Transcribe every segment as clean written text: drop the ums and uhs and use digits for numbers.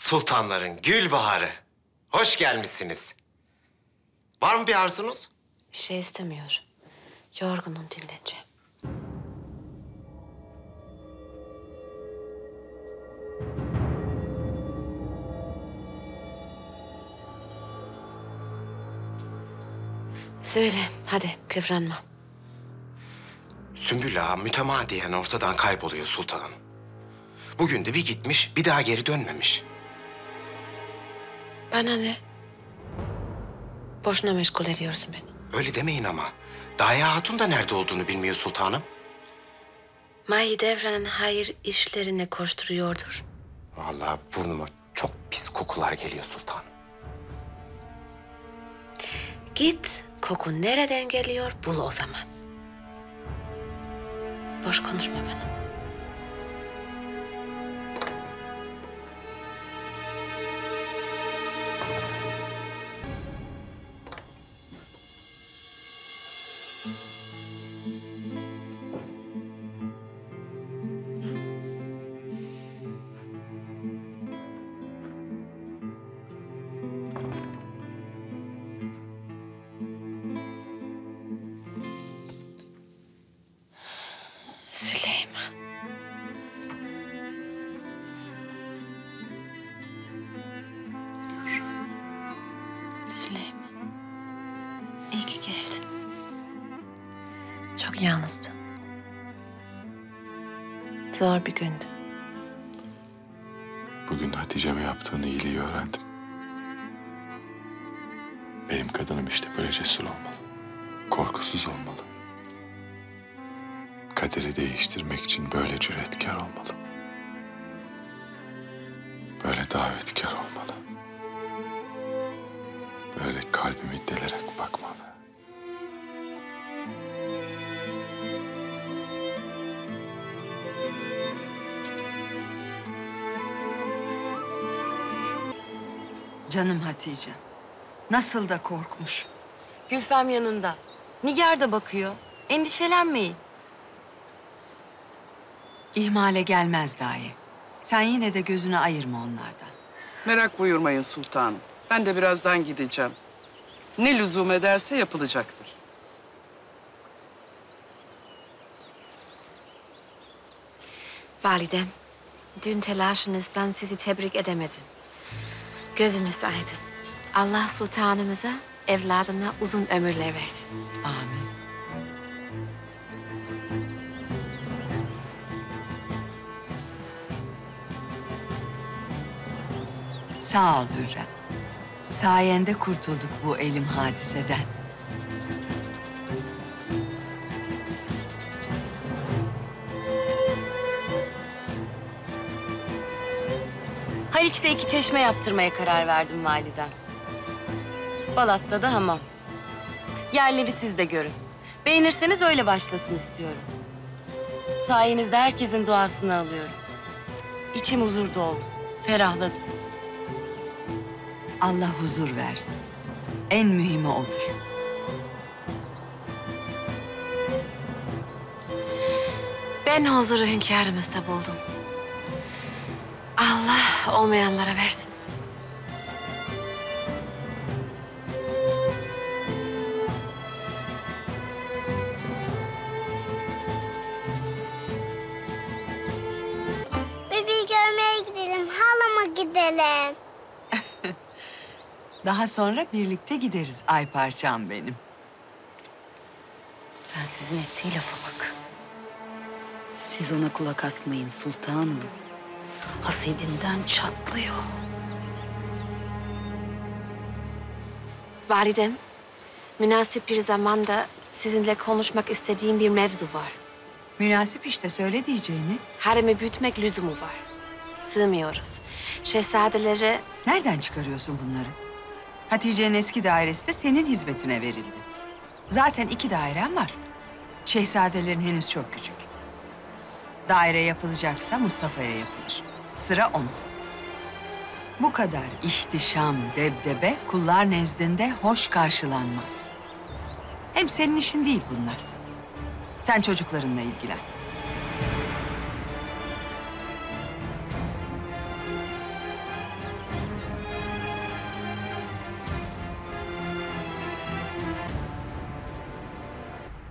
Sultanların gül baharı. Hoş gelmişsiniz. Var mı bir arzunuz? Bir şey istemiyor. Yorgunum, dinleneceğim. Söyle, hadi kıvranma. Sümbül Ağa mütemadiyen ortadan kayboluyor sultanım. Bugün de bir gitmiş, bir daha geri dönmemiş. Bana ne? Boşuna meşgul ediyorsun beni. Öyle demeyin ama. Daya Hatun da nerede olduğunu bilmiyor sultanım. Mahidevran'ın hayır işlerine koşturuyordur. Vallahi burnuma çok pis kokular geliyor sultanım. Git, koku nereden geliyor bul o zaman. Boş konuşma bana. Süleyman. Süleyman. İyi ki geldin. Çok yalnızdın. Zor bir gündü. Bugün Hatice'me yaptığın iyiliği öğrendim. Benim kadınım işte böyle cesur olmalı. Korkusuz olmalı. Kaderi değiştirmek için böyle cüretkar olmalı. Böyle davetkar olmalı. Böyle kalbimi delerek bakmalı. Canım Hatice. Nasıl da korkmuş. Gülfem yanında. Nigar da bakıyor. Endişelenmeyin. İhmale gelmez dahi. Sen yine de gözünü ayırma onlardan. Merak buyurmayın sultanım. Ben de birazdan gideceğim. Ne lüzum ederse yapılacaktır. Validem, dün telaşınızdan sizi tebrik edemedim. Gözünüz aydın. Allah sultanımıza, evladına uzun ömürler versin. Amin. Sağ ol Hürrem. Sayende kurtulduk bu elim hadiseden. Haliç'te 2 çeşme yaptırmaya karar verdim validem. Balat'ta da hamam. Yerleri siz de görün. Beğenirseniz öyle başlasın istiyorum. Sayenizde herkesin duasını alıyorum. İçim huzur doldu. Ferahladım. Allah huzur versin. En mühimi odur. Ben huzuru hünkârımızda buldum. Allah olmayanlara versin. Bebeği görmeye gidelim, halama gidelim. Daha sonra birlikte gideriz ay parçam benim. Sen sizin ettiği lafa bak. Siz ona kulak asmayın sultanım. Hasedinden çatlıyor. Validem, münasip bir zamanda sizinle konuşmak istediğim bir mevzu var. Münasip işte söyle diyeceğini. Haremi büyütmek lüzumu var. Sığmıyoruz. Şehzadelere Nereden çıkarıyorsun bunları? Hatice'nin eski dairesi de senin hizmetine verildi. Zaten 2 dairen var. Şehzadelerin henüz çok küçük. Daire yapılacaksa Mustafa'ya yapılır. Sıra onun. Bu kadar ihtişam, debdebe kullar nezdinde hoş karşılanmaz. Hem senin işin değil bunlar. Sen çocuklarınla ilgilen.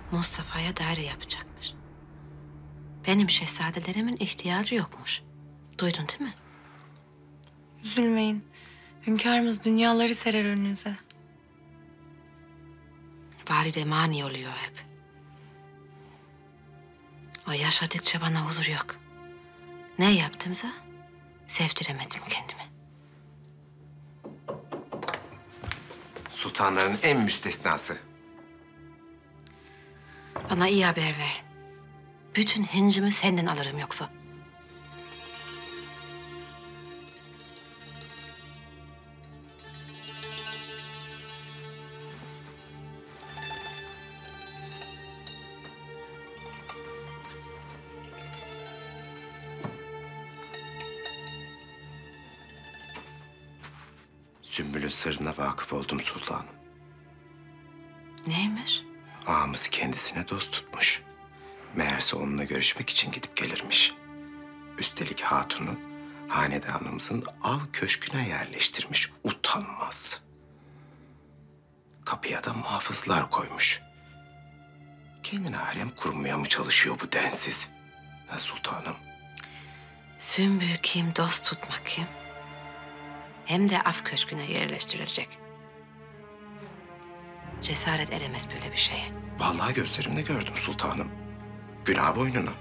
Mustafa'ya daire yapacakmış. Benim şehzadelerimin ihtiyacı yokmuş. Duydun değil mi? Üzülmeyin. Hünkârımız dünyaları serer önünüze. Valide mani oluyor hep. O yaşadıkça bana huzur yok. Ne yaptımsa sevdiremedim kendimi. Sultanların en müstesnası. Bana iyi haber ver. Bütün hıncımı senden alırım yoksa. Sümbül'ün sırrına vakıf oldum sultanım. Neymiş? Ağamız kendisine dost tutmuş. Meğerse onunla görüşmek için gidip gelirmiş. Üstelik hatunu hanedanımızın av köşküne yerleştirmiş, utanmaz. Kapıya da muhafızlar koymuş. Kendine harem kurmaya mı çalışıyor bu densiz? Ha sultanım? Sümbül kim, dost tutmak kim? Hem de af köşküne yerleştirilecek. Cesaret edemez böyle bir şeye. Vallahi gözlerimle gördüm sultanım. Günah boynuna.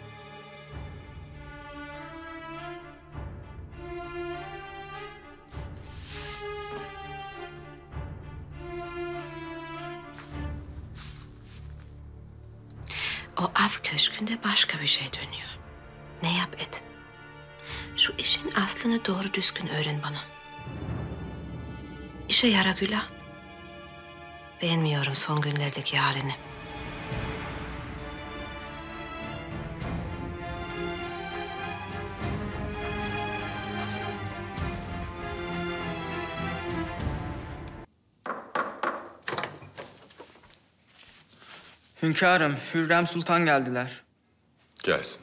O af köşkünde başka bir şey dönüyor. Ne yap et. Şu işin aslını doğru düzgün öğren bana. İşe yara Gülah. Beğenmiyorum son günlerdeki halini. Hünkârım, Hürrem Sultan geldiler. Gelsin.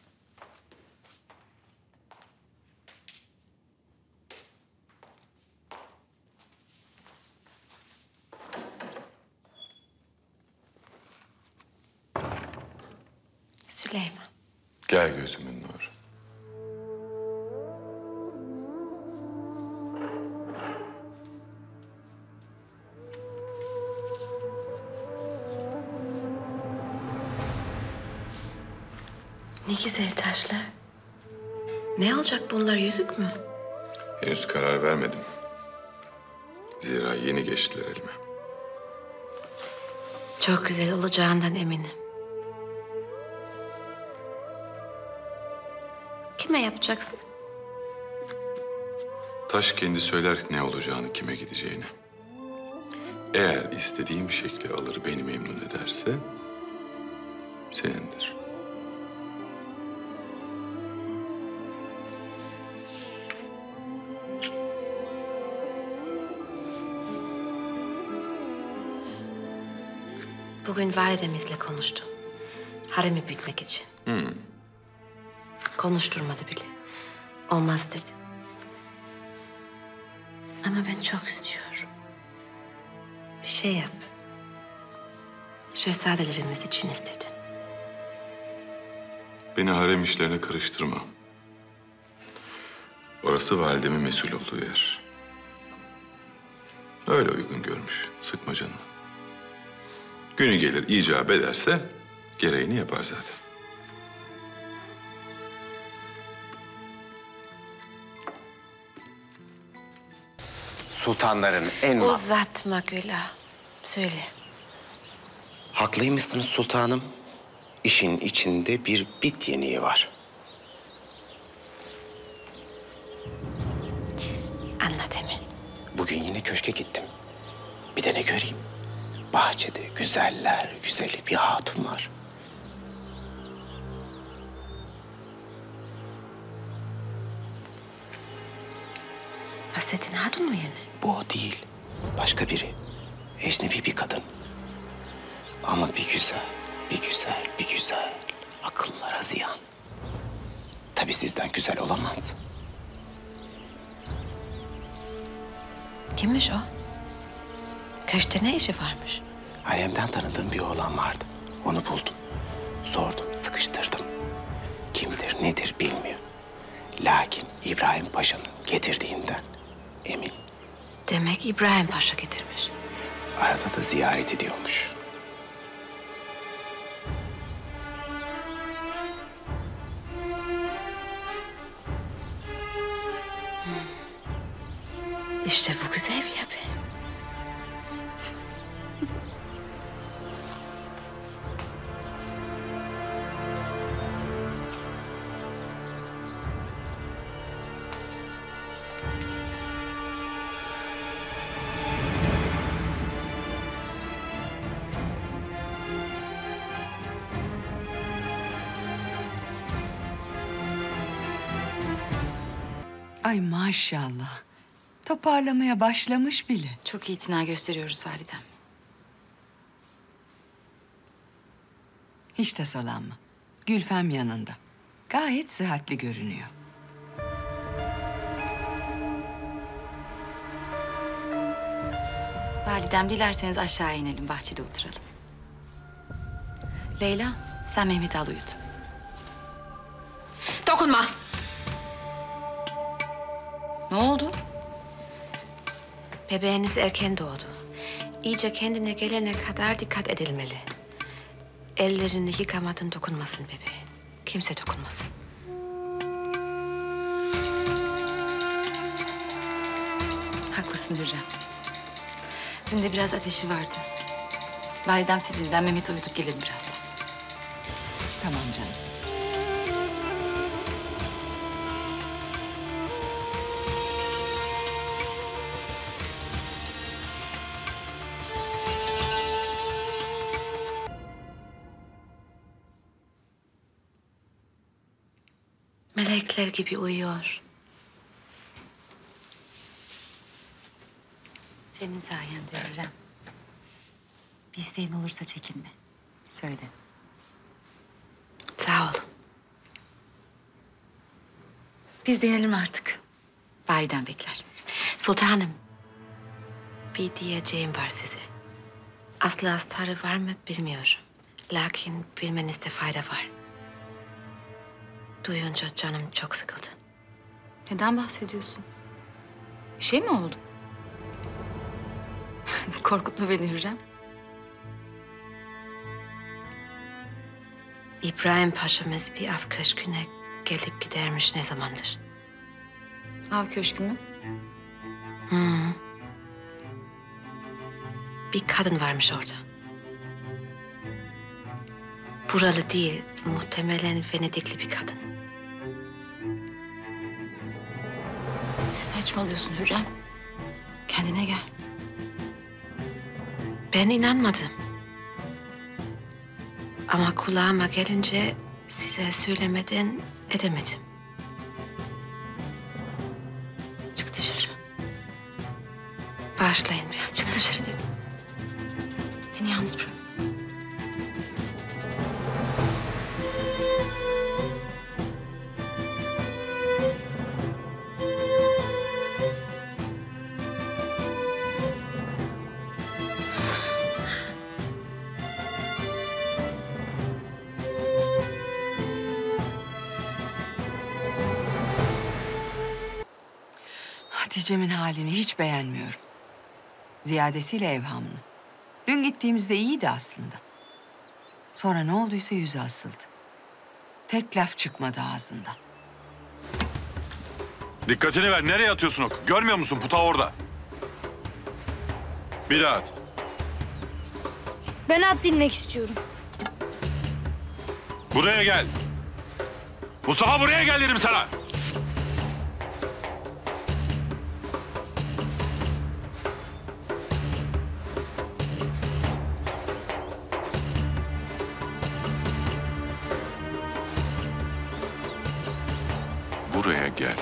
Süleyman. Gel gözümün nuru. Ne güzel taşlar. Ne olacak bunlar, yüzük mü? Henüz karar vermedim. Zira yeni geçtiler elime. Çok güzel olacağından eminim. Kime yapacaksın? Taş kendi söyler ne olacağını, kime gideceğini. Eğer istediğim şekli alır, beni memnun ederse senindir. Bugün validemizle konuştum. Haremi büyütmek için. Konuşturmadı bile. Olmaz dedi. Ama ben çok istiyorum. Bir şey yap. Şehzadelerimiz için istedim. Beni harem işlerine karıştırma. Orası validemin mesul olduğu yer. Öyle uygun görmüş. Sıkma canını. Günü gelir icap ederse gereğini yapar zaten. Sultanların en... Uzatma Gülah. Söyle. Haklıymışsınız sultanım. İşin içinde bir bit yeniği var. Anlat hemen. Bugün yine köşke gittim. Bir de ne göreyim? Bahçede güzeller güzeli bir hatun var. Hasretin Hatun mu yine? Bu o değil. Başka biri. Ecnebi bir kadın. Ama bir güzel, bir güzel, bir güzel. Akıllara ziyan. Tabii sizden güzel olamaz. Kimmiş o? Köşkte ne işi varmış? Haremden tanıdığım bir oğlan vardı. Onu buldum. Sordum, sıkıştırdım. Kimdir, nedir bilmiyor. Lakin İbrahim Paşa'nın getirdiğinden emin. Demek İbrahim Paşa getirmiş. Arada da ziyaret ediyormuş. İşte bu güzel bir haber. Ay maşallah. Toparlamaya başlamış bile. Çok itina gösteriyoruz validem. Hiç tasalanma. Gülfem yanında. Gayet sıhhatli görünüyor. Validem dilerseniz aşağı inelim, bahçede oturalım. Leyla, sen Mehmet'i al uyut. Dokunma. Ne oldu? Bebeğiniz erken doğdu. İyice kendine gelene kadar dikkat edilmeli. Ellerini yıkamadan dokunmasın bebeğe. Kimse dokunmasın. Haklısın Hürrem. Dün de biraz ateşi vardı. Validem sizin, ben Mehmet'i uyutup gelirim birazdan. Tamam canım. Melekler gibi uyuyor. Senin sayende Hürrem. Bir isteğin olursa çekinme. Söyle. Sağ olun. Biz diyelim artık. Validem bekler. Sultanım. Bir diyeceğim var size. Aslı astarı var mı bilmiyorum. Lakin bilmenizde fayda var. Duyunca canım çok sıkıldı. Neden bahsediyorsun? Bir şey mi oldu? Korkutma beni Hürrem. İbrahim Paşa'mız bir av köşküne gelip gidermiş ne zamandır. Av köşkü mü? Bir kadın varmış orada. Buralı değil, muhtemelen Venedikli bir kadın. Ne saçmalıyorsun Hürrem? Kendine gel. Ben inanmadım. Ama kulağıma gelince size söylemeden edemedim. Çık dışarı. Bağışlayın beni. Çık dışarı dedim. Beni yalnız bırak. Hatice'min halini hiç beğenmiyorum. Ziyadesiyle evhamlı. Dün gittiğimizde iyiydi aslında. Sonra ne olduysa yüzü asıldı. Tek laf çıkmadı ağzından. Dikkatini ver. Nereye atıyorsun ok? Görmüyor musun? Puta orada. Bir daha at. Ben at binmek istiyorum. Buraya gel. Mustafa buraya gel dedim sana. Buraya gel.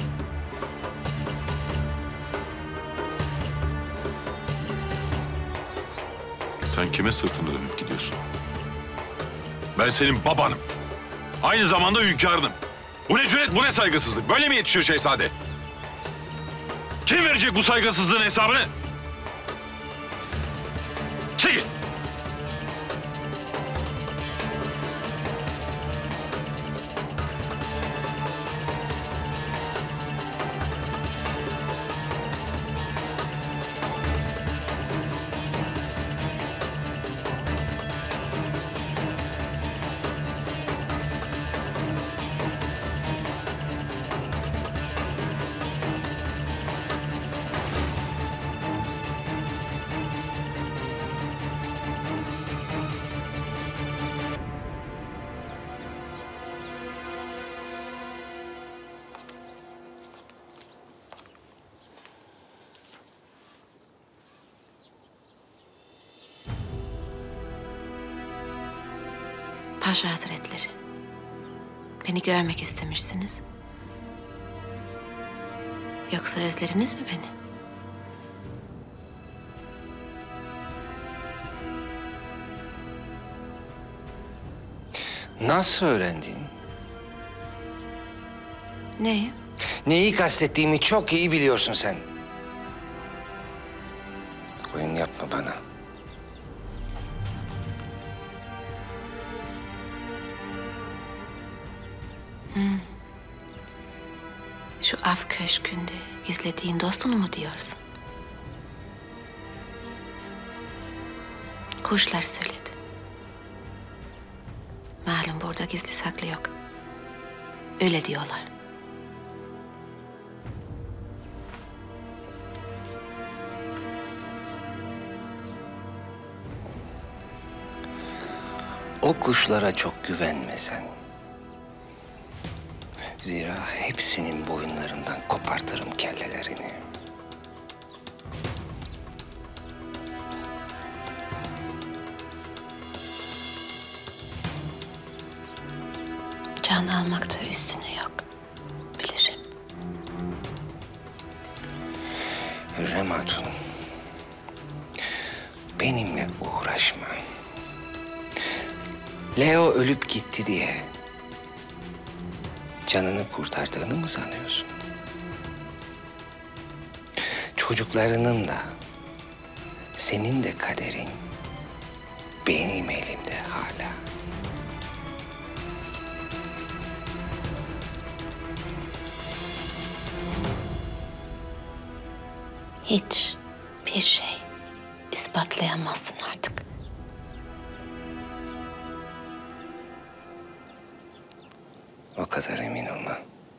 Sen kime sırtını dönüp gidiyorsun? Ben senin babanım. Aynı zamanda hünkârınım. Bu ne cüret, bu ne saygısızlık? Böyle mi yetişiyor şehzade? Kim verecek bu saygısızlığın hesabını? Çekil! Paşa Hazretleri, beni görmek istemişsiniz. Yoksa özlediniz mi beni? Nasıl öğrendin? Neyi? Neyi kastettiğimi çok iyi biliyorsun sen. Oyun yapma bana. Şu af köşkünde gizlediğin dostunu mu diyorsun? Kuşlar söyledi. Malum burada gizli saklı yok. Öyle diyorlar. O kuşlara çok güvenme sen. Zira hepsinin boyunlarından kopartırım kellelerini. Can almakta üstüne yok. Bilirim. Hürrem Hatun, benimle uğraşma. Leo ölüp gitti diye canını kurtardığını mı sanıyorsun? Çocuklarının da, senin de kaderin benim elimde hala. Hiç bir şey ispatlayamazsın artık. O kadar emin olma.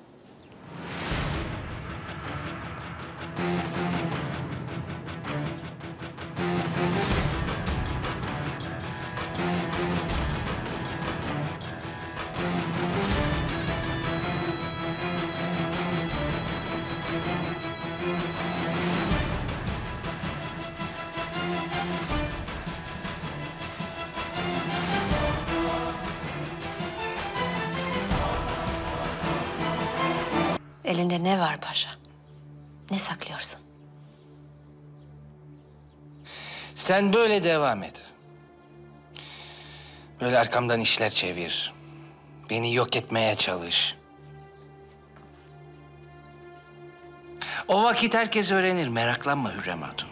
Elinde ne var paşa? Ne saklıyorsun? Sen böyle devam et. Böyle arkamdan işler çevir. Beni yok etmeye çalış. O vakit herkes öğrenir. Meraklanma Hürrem Hatun.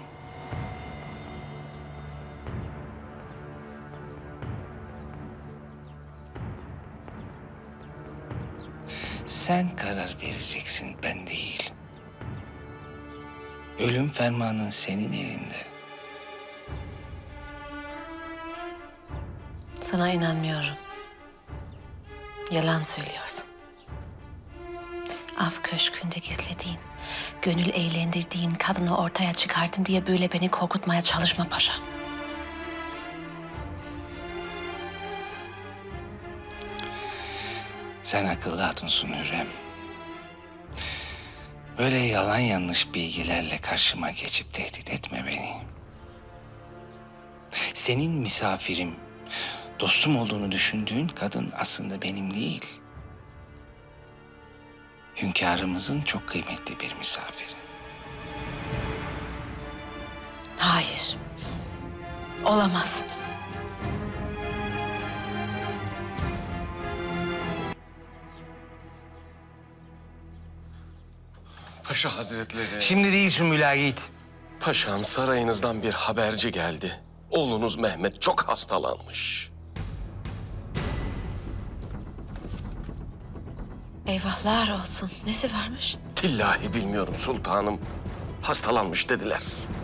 Sen karar vereceksin, ben değil. Ölüm fermanın senin elinde. Sana inanmıyorum. Yalan söylüyorsun. Af köşkünde gizlediğin, gönül eğlendirdiğin kadını ortaya çıkardım diye böyle beni korkutmaya çalışma paşa. Sen akıllı hatunsun Hürrem. Böyle yalan yanlış bilgilerle karşıma geçip tehdit etme beni. Senin misafirim, dostum olduğunu düşündüğün kadın aslında benim değil. Hünkârımızın çok kıymetli bir misafiri. Hayır. Olamaz. Paşa Hazretleri. Şimdi değil Sümbül Ağa, git. Paşam, sarayınızdan bir haberci geldi. Oğlunuz Mehmet çok hastalanmış. Eyvahlar olsun. Nesi varmış? Tillahi bilmiyorum sultanım. Hastalanmış dediler.